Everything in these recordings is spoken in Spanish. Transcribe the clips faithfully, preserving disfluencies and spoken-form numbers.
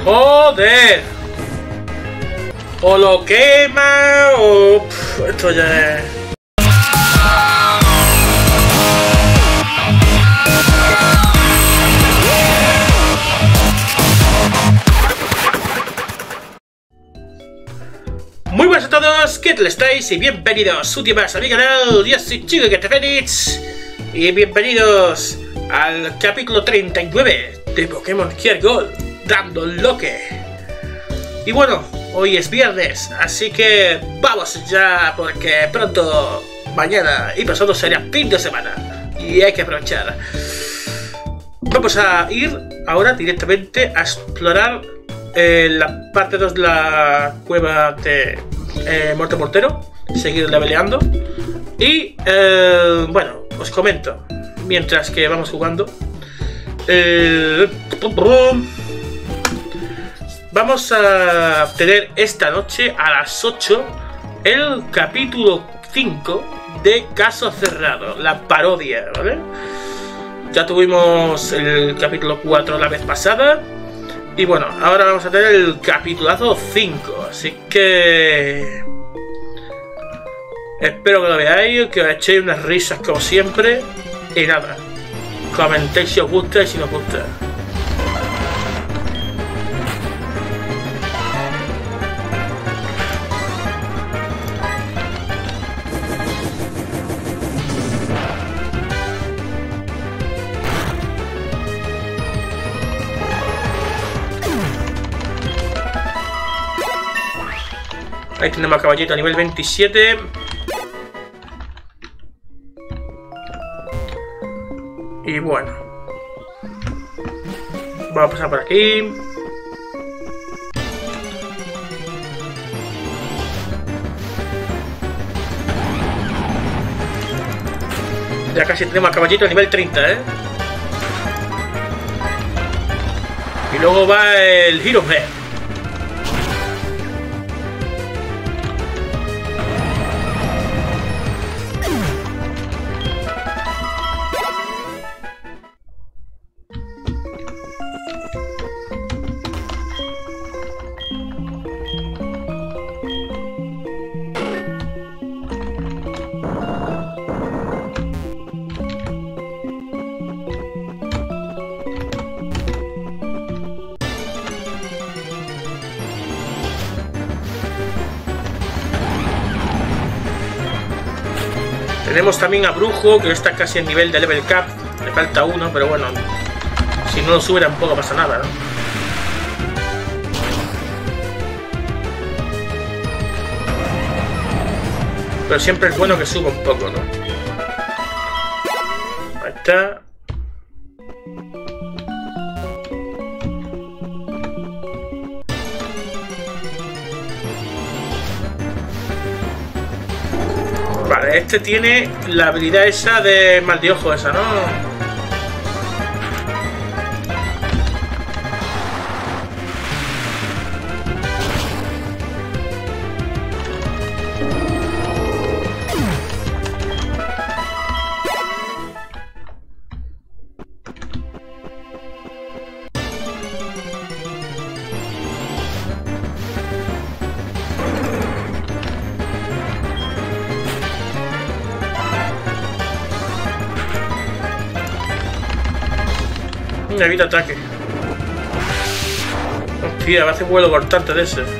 ¡Joder! O lo quema o... Pff, esto ya es... Muy buenas a todos, ¿qué tal estáis? Y bienvenidos un día más a mi canal. Yo soy Chico que te Fénix. Y bienvenidos al capítulo treinta y nueve de Pokémon Heart Gold, dando loque. Y bueno, hoy es viernes, así que vamos ya, porque pronto, mañana y pasado será fin de semana y hay que aprovechar. Vamos a ir ahora directamente a explorar eh, la parte dos de la cueva de eh, Muerte Mortero, seguir leveleando. Y eh, bueno, os comento mientras que vamos jugando. Eh, vamos a tener esta noche a las ocho el capítulo cinco de Caso Cerrado, la parodia, ¿vale? Ya tuvimos el capítulo cuatro la vez pasada. Y bueno, ahora vamos a tener el capitulazo cinco. Así que... espero que lo veáis, que os echéis unas risas como siempre. Y nada, comentéis si os gusta y si no os gusta. Ahí tenemos a Caballito a nivel veintisiete. Y bueno, vamos a pasar por aquí. Ya casi tenemos a Caballito a nivel treinta, ¿eh? Y luego va el Hero Head. Tenemos también a Brujo, que está casi en nivel de level cap. Le falta uno, pero bueno, si no lo sube tampoco pasa nada, ¿no? Pero siempre es bueno que suba un poco, ¿no? Ahí está. Vale, este tiene la habilidad esa de mal de ojo, esa, ¿no? Evita ataque. Hostia, va a hacer vuelo cortante de ese.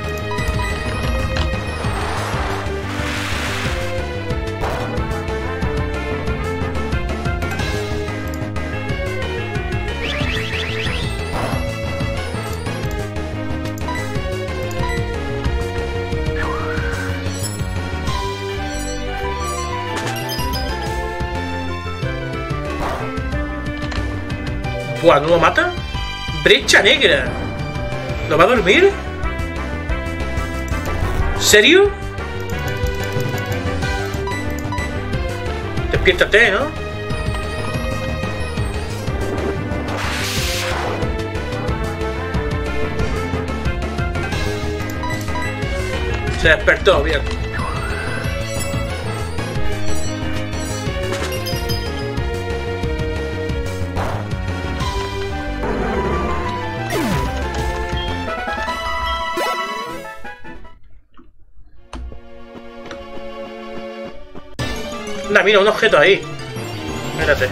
Buah, ¿no lo mata? Brecha negra. ¿Lo va a dormir? ¿Serio? Despiértate, ¿no? Se despertó, bien. Anda, mira, un objeto ahí. Mírate.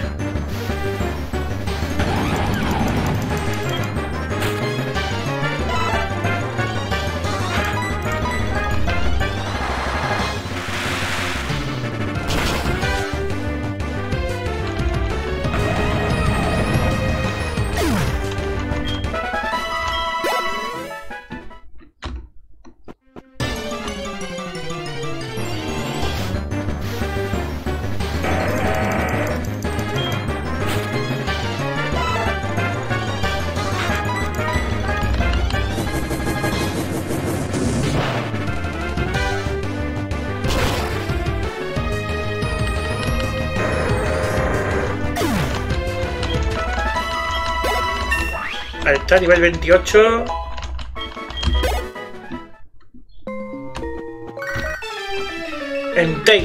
Ahí está, nivel veintiocho. Entei.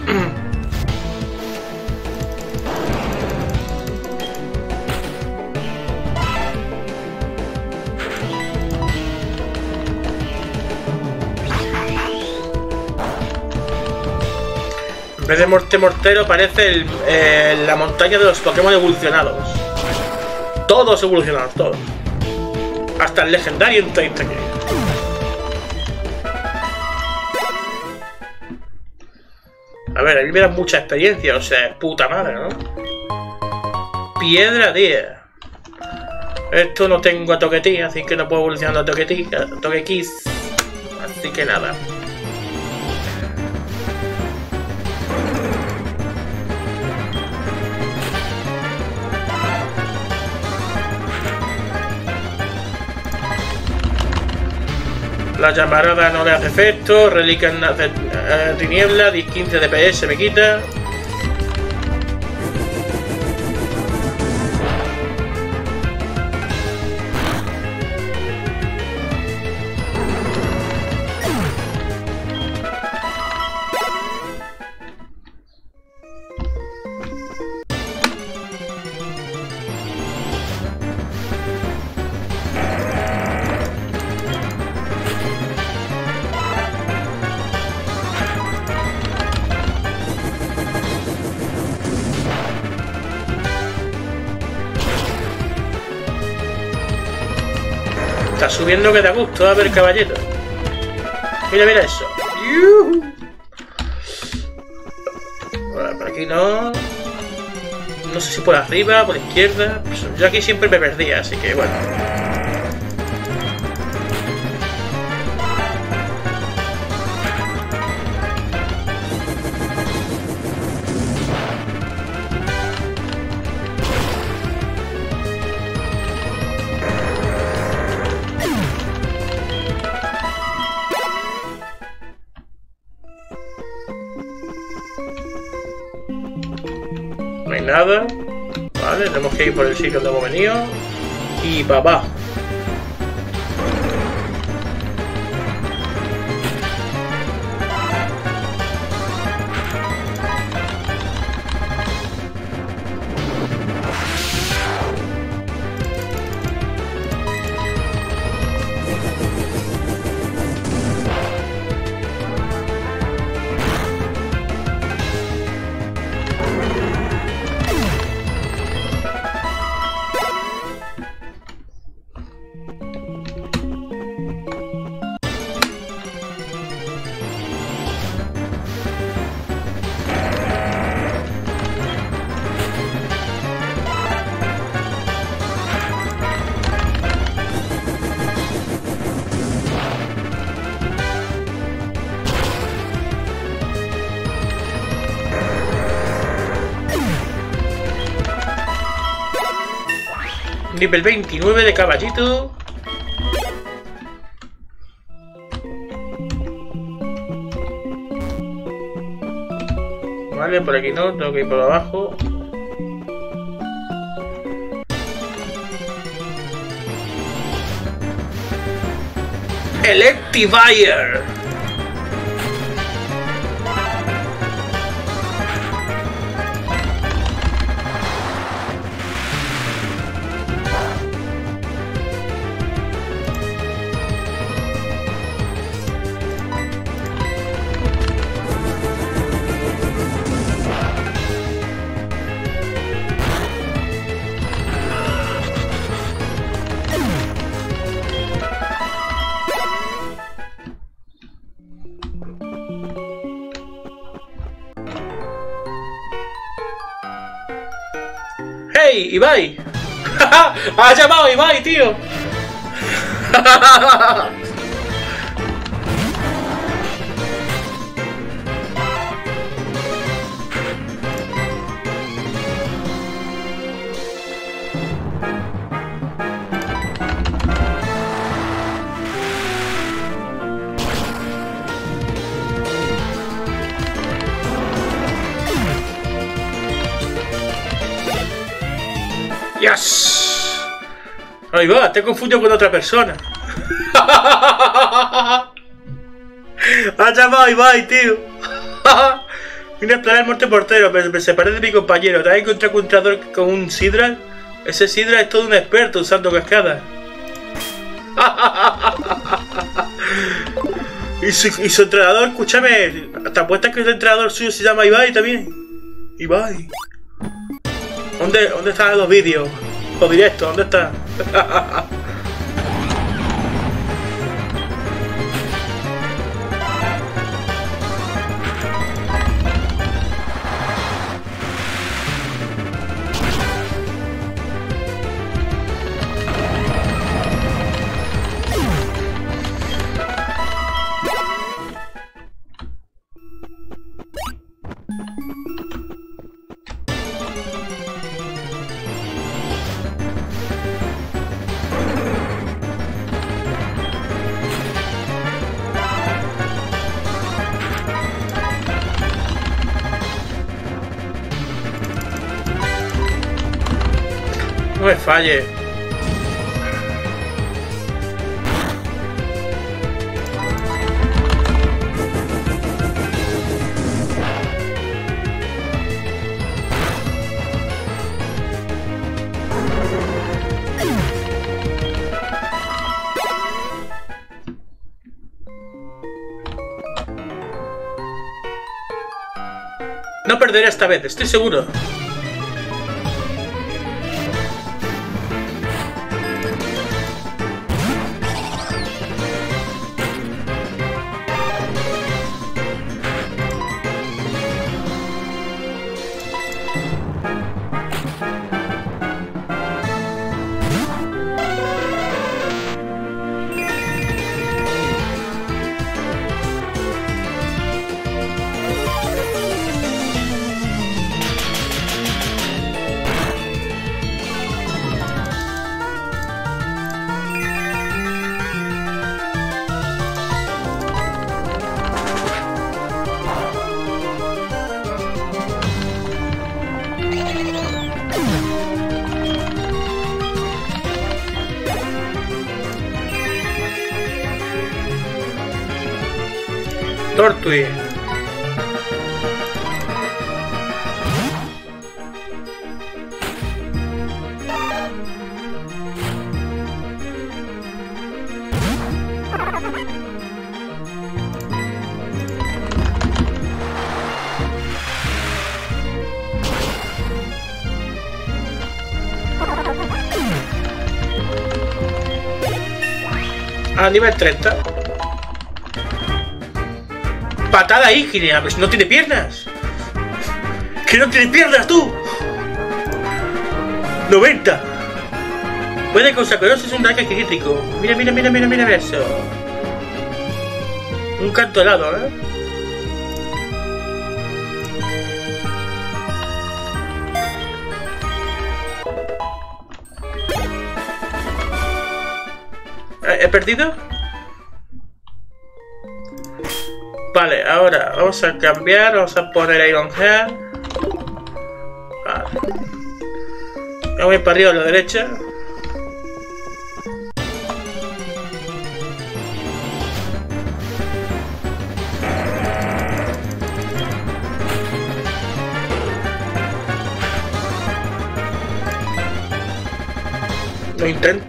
En vez de Morte Mortero parece el, eh, la montaña de los Pokémon evolucionados. Todos evolucionados, todos. Hasta el legendario Entei está aquí. A ver, a mí me da mucha experiencia, o sea, es puta madre, ¿no? Piedra diez. Esto no tengo a Togetic, así que no puedo evolucionar a Togetic, a Togekiss. Así que nada. La llamarada no le hace efecto, Reliquia hace eh, tiniebla, diez quince de D P S me quita. Está subiendo que da gusto, a ver, caballero. Mira, mira eso. Bueno, por aquí no. No sé si por arriba, por la izquierda. Yo aquí siempre me perdía, así que bueno. No hay nada. Vale, tenemos que ir por el sitio donde hemos venido. Y para abajo. Nivel veintinueve de caballito. Vale, por aquí no, tengo que ir por abajo. Electivire. Ibai. ¡Ha llamado a Ibai, tío! ¡Yes! Ahí va, te confundo con otra persona. Ha llamado a Ibai, tío. Vine a explorar el monte portero, pero me separé de mi compañero. Te has encontrado con un entrenador con un Sidra. Ese Sidra es todo un experto usando cascadas. y, su, y su entrenador, escúchame, ¿te apuestas que el entrenador suyo se llama Ibai también? Ibai. ¿Dónde, dónde están los vídeos? Los directos, ¿dónde están? No me falle. No perderé esta vez, estoy seguro. Tortui. A nivel treinta. Patada ígnea, pero si no tiene piernas. ¡Que no tiene piernas, tú! noventa. Puede causar colosos un ataque crítico. Mira, mira, mira, mira, mira eso. Un canto helado, ¿eh? ¿He perdido? Vale, ahora vamos a cambiar, vamos a poner Iron Head. Vale. Me voy para arriba a la derecha. Lo intento.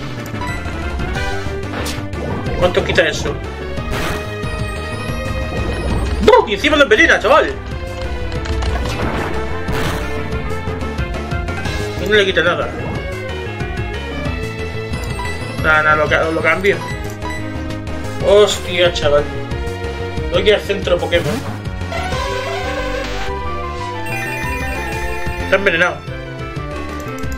¿Cuánto quita eso? ¡Bum! Y encima lo envenena, chaval. Y no le quita nada. Nada, nada, lo, lo cambio. Hostia, chaval. Voy al centro Pokémon. Está envenenado.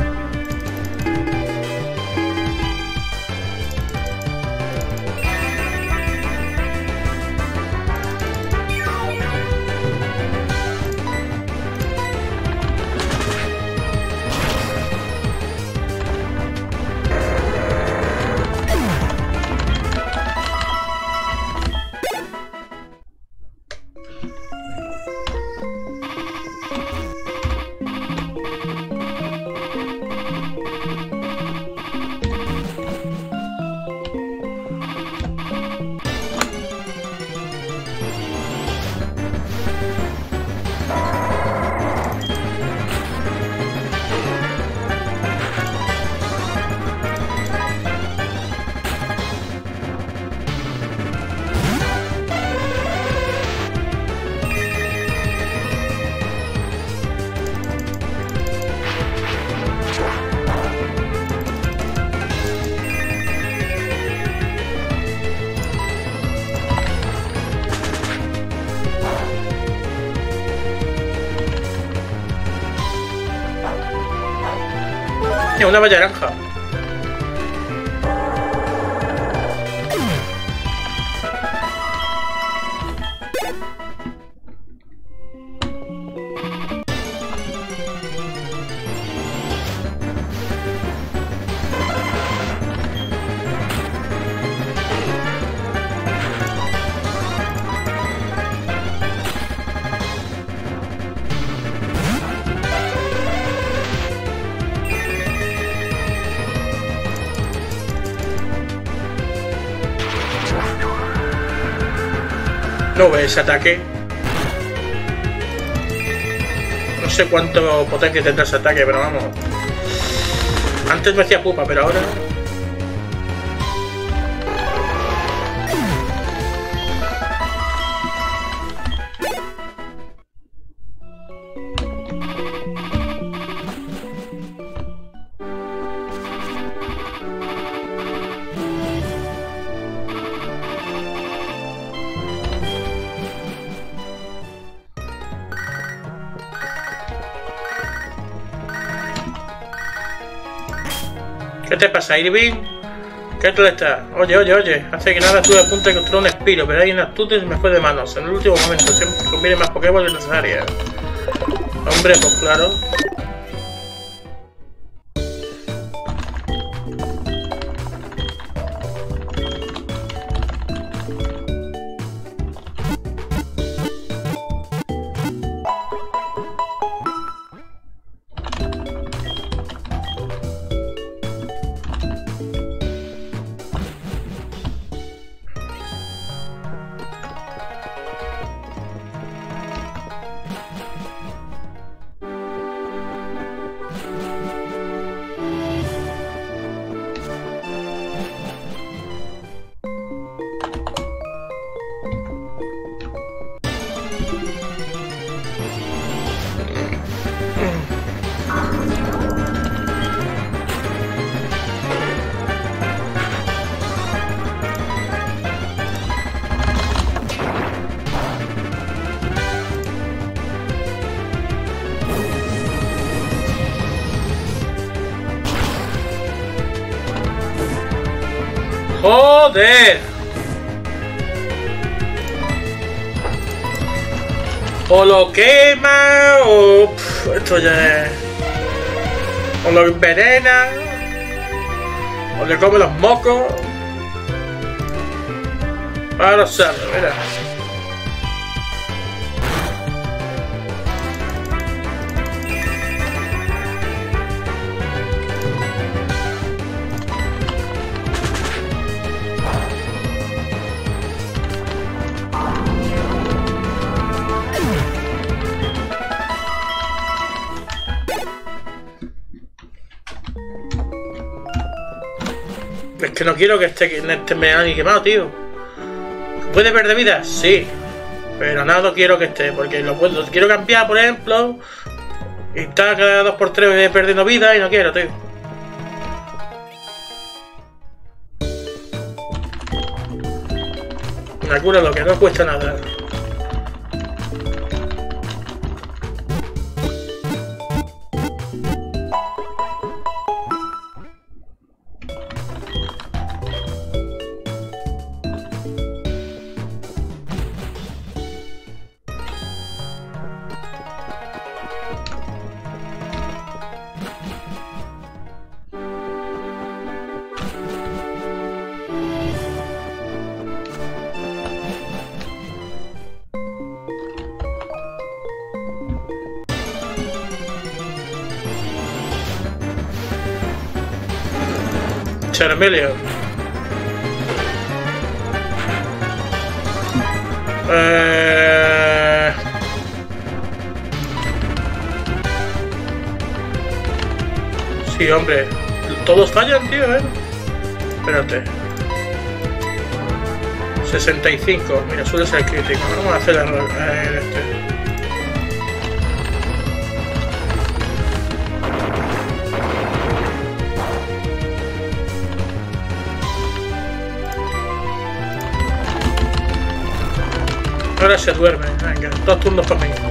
Mira, una valla naranja. No ve ese ataque. No sé cuánto potencia tendrá ese ataque, pero vamos. Antes me hacía pupa, pero ahora... ¿Qué te pasa, Irving? ¿Qué tal estás? Oye, oye, oye. Hace que nada estuve a punto de construir un espiro, pero hay unas tutes y me fue de manos. En el último momento siempre conviene más Pokémon que necesarias. Hombre, pues claro. ¡Joder! O lo quema o... Pff, esto ya es... O lo envenena. O le come los mocos. Ahora sabe, mira. Es que no quiero que esté en este me quemado, tío. ¿Puede perder vida? Sí. Pero nada, no quiero que esté, porque lo, puedo, lo quiero cambiar, por ejemplo. Y está cada dos por tres perdiendo vida y no quiero, tío. Una cura lo que no cuesta nada. Charmeleon. Eh... Sí, hombre. Todos fallan, tío, ¿eh? Espérate. sesenta y cinco. Mira, suele ser crítico. Vamos a hacer el, el este. Ahora se duerme. Venga, dos turnos para mí.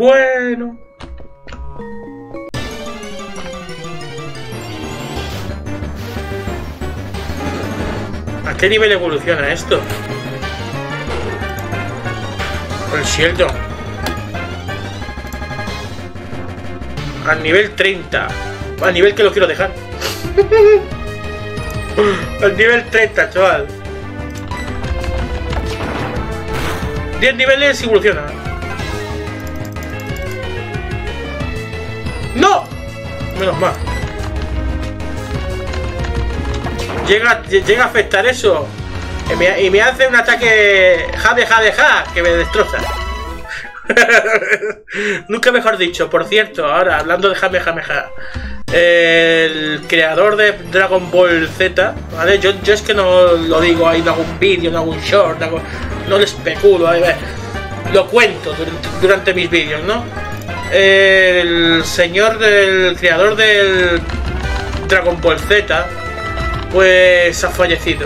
Bueno. ¿A qué nivel evoluciona esto? El Sheldon. Al nivel treinta. Al nivel que lo quiero dejar. Al nivel treinta, chaval. diez niveles y evoluciona. ¡No! Menos mal. Llega, llega a afectar eso. Y me, y me hace un ataque jade jade ja que me destroza. Nunca mejor dicho. Por cierto, ahora hablando de jame jame ja, el creador de Dragon Ball Z, ¿vale? Yo, yo es que no lo digo ahí, no hago un vídeo, no hago un short, no, hago, no lo especulo, ahí, lo cuento durante, durante mis vídeos, ¿no? El señor del creador del Dragon Ball Z, pues ha fallecido.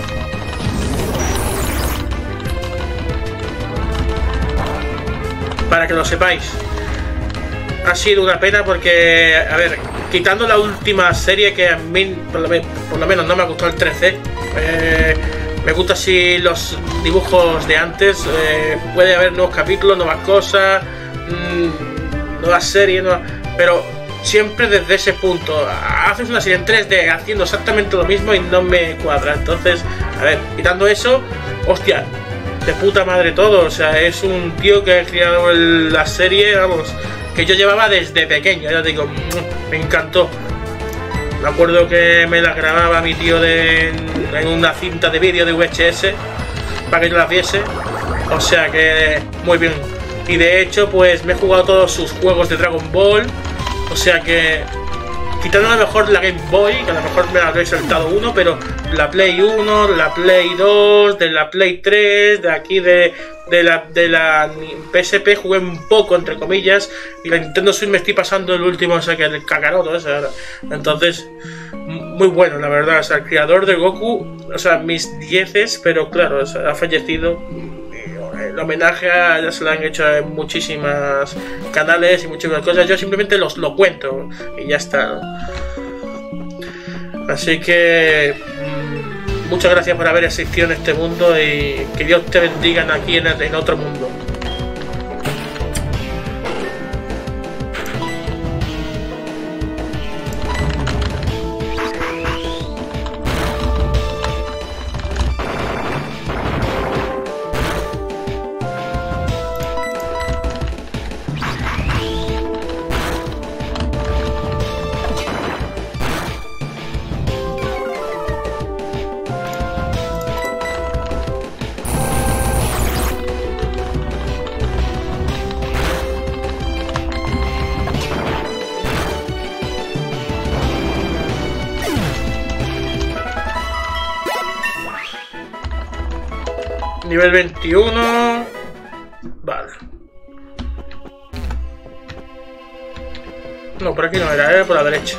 Para que lo sepáis. Ha sido una pena porque, a ver, quitando la última serie que a mí, por lo, por lo menos, no me ha gustado el trece. Eh, me gusta así los dibujos de antes. Eh, puede haber nuevos capítulos, nuevas cosas, mmm, nuevas series, nuevas, pero siempre desde ese punto. Haces una serie en tres D haciendo exactamente lo mismo y no me cuadra. Entonces, a ver, quitando eso, hostia, de puta madre todo. O sea, es un tío que ha creado el, la serie, vamos, que yo llevaba desde pequeño. Ya digo, me encantó. Me acuerdo que me la grababa mi tío de, en, en una cinta de vídeo de V H S para que yo las viese. O sea que muy bien. Y de hecho, pues me he jugado todos sus juegos de Dragon Ball. O sea que, quitando a lo mejor la Game Boy, que a lo mejor me la habréis saltado uno, pero la Play uno, la Play dos, de la Play tres, de aquí de, de, la, de la P S P jugué un poco, entre comillas, y la Nintendo Switch me estoy pasando el último, o sea, que el cacaroto ese. Entonces, muy bueno, la verdad. O sea, el creador de Goku, o sea, mis dieces, pero claro, o sea, ha fallecido. El homenaje a, ya se lo han hecho en muchísimas canales y muchísimas cosas. Yo simplemente los, lo cuento y ya está, ¿no? Así que mmm, muchas gracias por haber existido en este mundo y que Dios te bendiga aquí en, en otro mundo. Nivel veintiuno. Vale. No, por aquí no era, era por la derecha.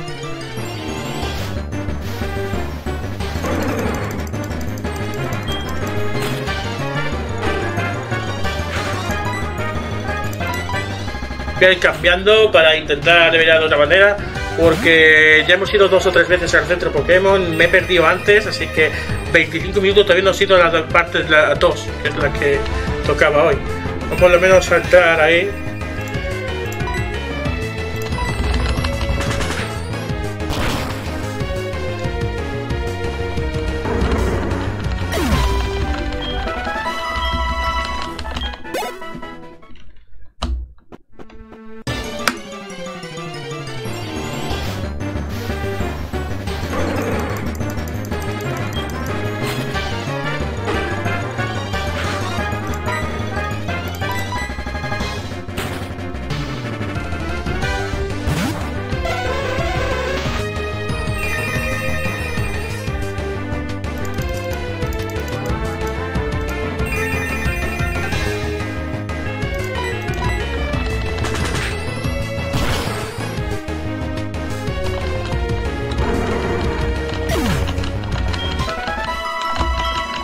Voy a ir cambiando para intentar levelear de otra manera, porque ya hemos ido dos o tres veces al centro Pokémon, me he perdido antes, así que veinticinco minutos todavía no he ido a las partes, las dos, que es la que tocaba hoy. O por lo menos saltar ahí.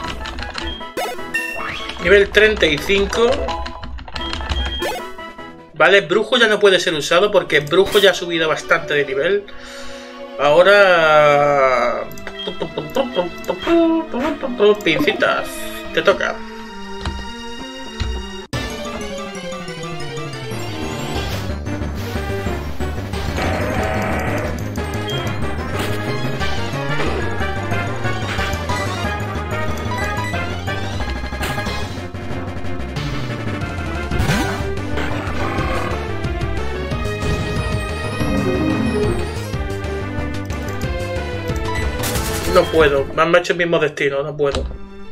Nivel treinta y cinco. Vale, brujo ya no puede ser usado porque brujo ya ha subido bastante de nivel. Ahora... Pincitas, te toca. No puedo, me han hecho el mismo destino, no puedo.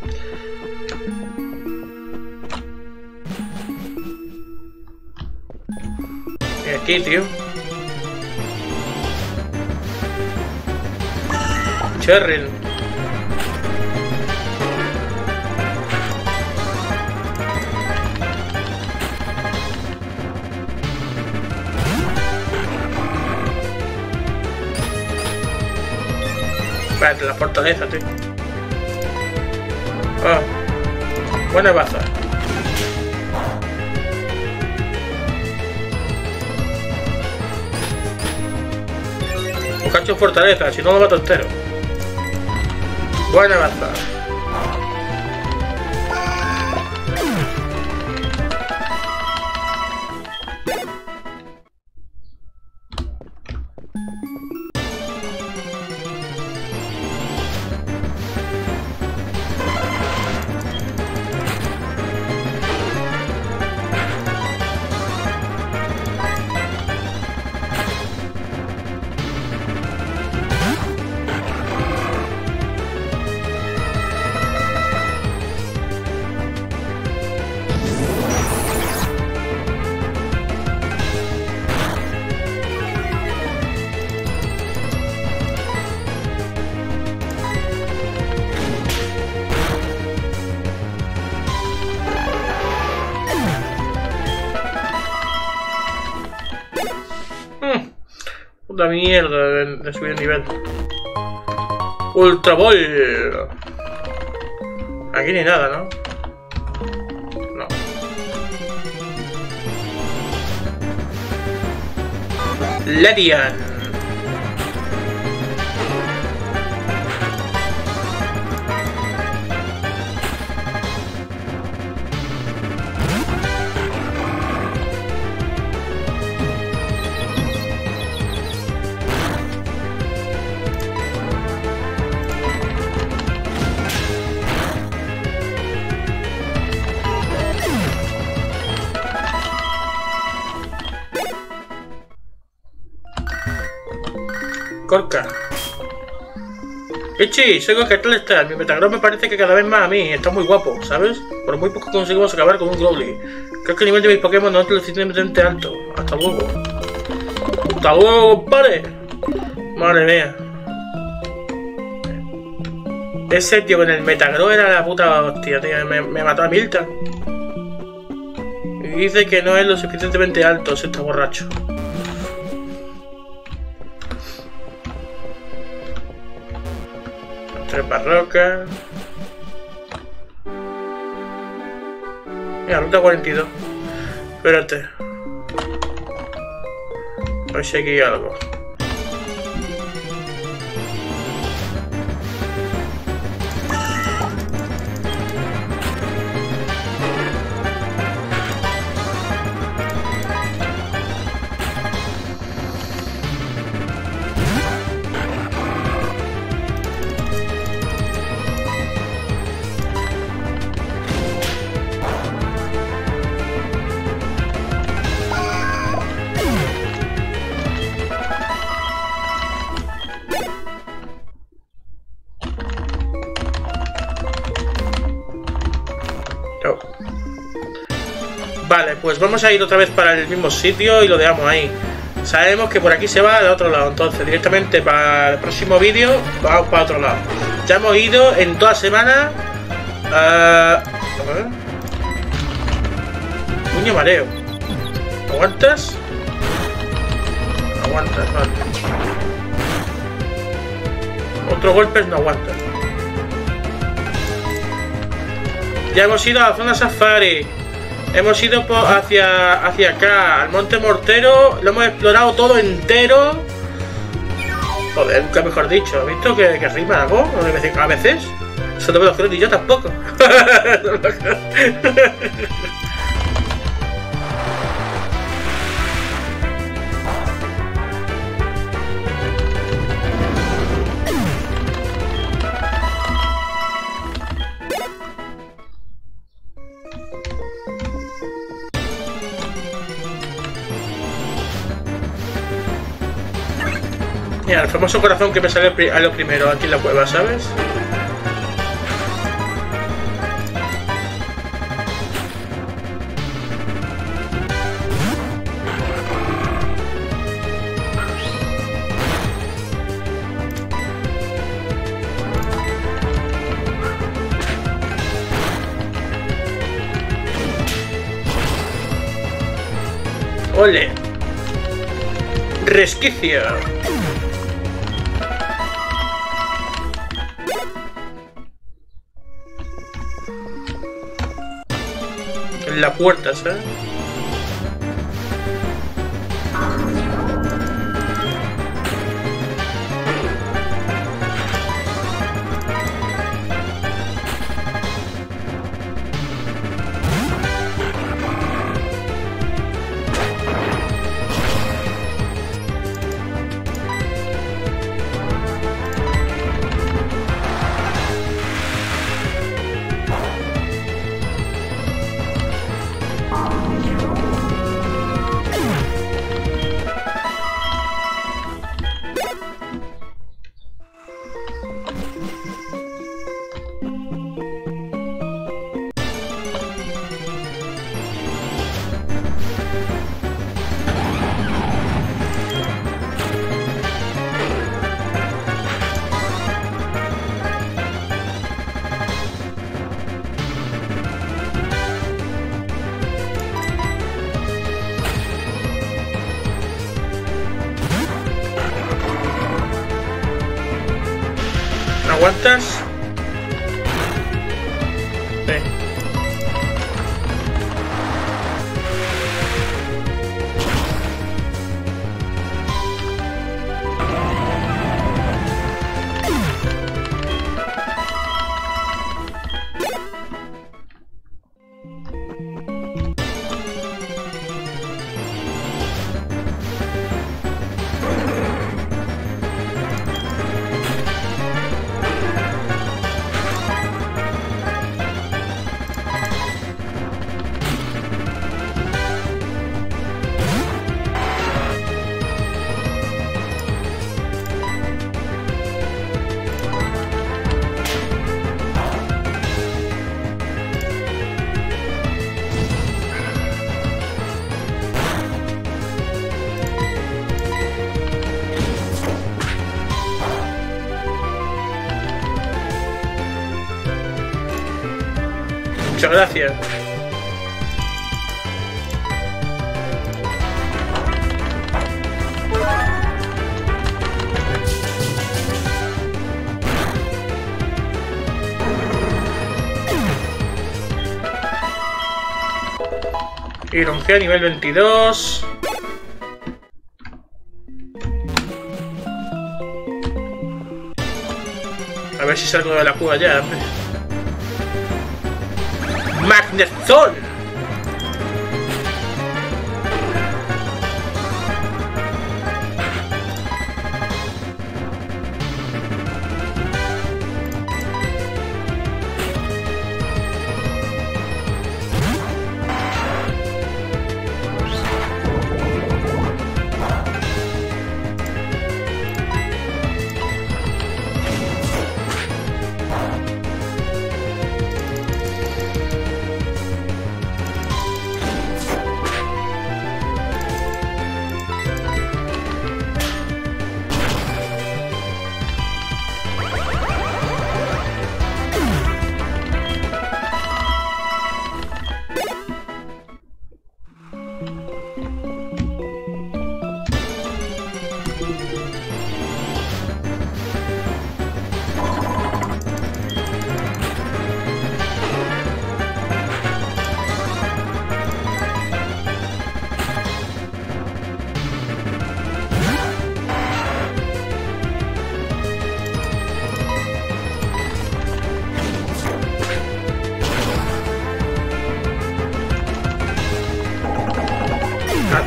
Y aquí, tío. Cheryl. Espérate, la fortaleza, tío. Ah, buena baza. Un cacho de fortaleza, si no lo mato entero. Buena baza. Puta mierda de, de subir el nivel. Ultra Ball. Aquí ni nada, ¿no? No. Ledian. Corca. Ichi, soy Gorka, ¿qué tal estás? Mi Metagross me parece que cada vez más a mí. Está muy guapo, ¿sabes? Por muy poco conseguimos acabar con un Growly. Creo que el nivel de mis Pokémon no es lo suficientemente alto. Hasta luego. Hasta luego, compadre. Madre mía. Ese tío con el Metagross era la puta hostia, tío. Me, me mató a Milton. Y dice que no es lo suficientemente alto, se está borracho. Tres barrocas. Mira, ruta cuarenta y dos. Espérate. A ver si aquí hay algo. Vale, pues vamos a ir otra vez para el mismo sitio y lo dejamos ahí. Sabemos que por aquí se va al otro lado, entonces directamente para el próximo vídeo vamos para otro lado. Ya hemos ido en toda semana. Uh, a ver. Puño mareo. ¿Aguantas? Aguantas, vale. Otros golpes no aguantan. Ya hemos ido a la zona safari. Hemos ido por hacia, hacia acá, al Monte Mortero, lo hemos explorado todo entero. Joder, nunca mejor dicho, ¿has visto que, que rima algo? A veces, eso no me lo creo ni yo tampoco. Mira, el famoso corazón que me sale a lo primero aquí en la cueva, ¿sabes? ¡Ole! Resquicio. En la puerta, ¿sabes? ¿Aguantas? Sí. Muchas gracias. Ironcé a nivel veintidós. A ver si salgo de la cueva ya, hombre. Magnezón.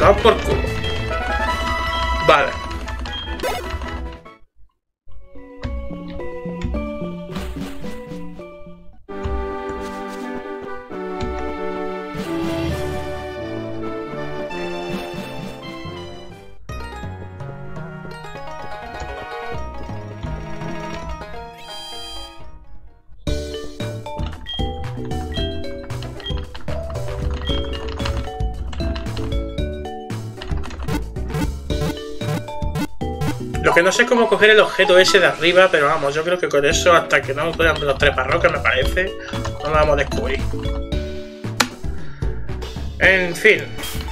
Toma por culo. Vale. Lo que no sé es cómo coger el objeto ese de arriba, pero vamos, yo creo que con eso, hasta que no vean los tres parroquias, me parece, no lo vamos a descubrir. En fin.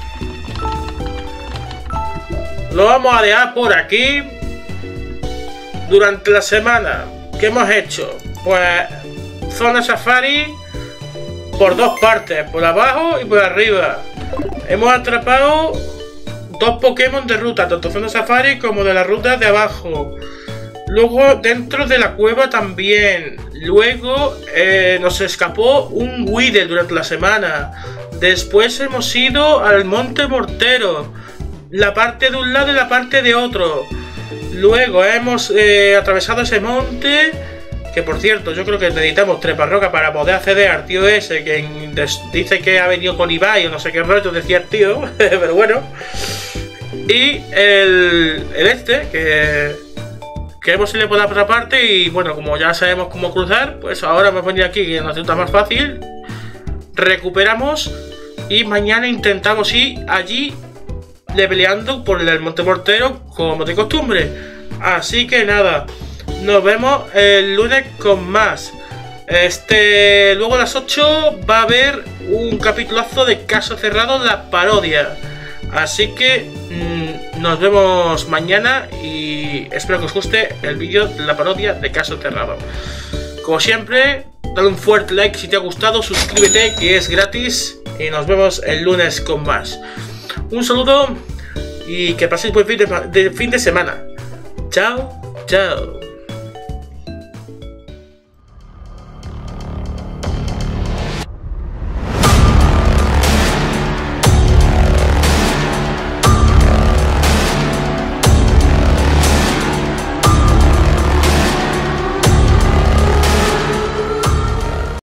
Lo vamos a dejar por aquí. Durante la semana, ¿qué hemos hecho? Pues zona safari por dos partes, por abajo y por arriba. Hemos atrapado dos Pokémon de ruta, tanto zona safari como de la ruta de abajo. Luego dentro de la cueva también. Luego eh, nos escapó un Weedle durante la semana. Después hemos ido al Monte Mortero. La parte de un lado y la parte de otro. Luego hemos eh, atravesado ese monte. Que por cierto, yo creo que necesitamos treparroca para poder acceder al tío ese que dice que ha venido con Ibai o no sé qué rollo decía el tío. Pero bueno. Y el, el este, que, que hemos ido por la otra parte. Y bueno, como ya sabemos cómo cruzar, pues ahora me ponía aquí que nos resulta más fácil. Recuperamos y mañana intentamos ir allí leveleando por el Monte Mortero como de costumbre. Así que nada, nos vemos el lunes con más. Este, luego a las ocho va a haber un capitulazo de Caso Cerrado, la parodia. Así que mmm, nos vemos mañana y espero que os guste el vídeo de la parodia de Caso Cerrado. Como siempre, dale un fuerte like si te ha gustado, suscríbete que es gratis y nos vemos el lunes con más. Un saludo y que paséis buen fin de, de fin de semana. Chao, chao.